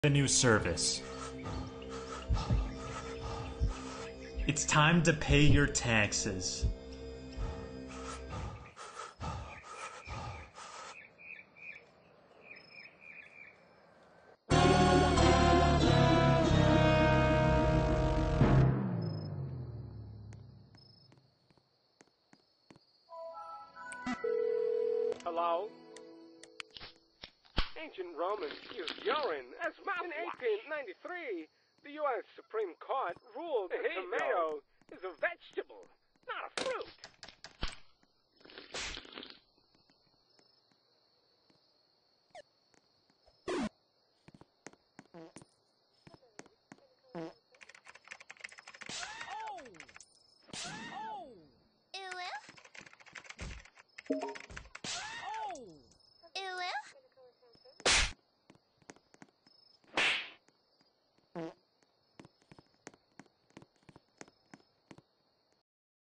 A new service. It's time to pay your taxes. Hello? Ancient Romans used urine as in 1893. The U.S. Supreme Court ruled that tomato is a vegetable, not a fruit.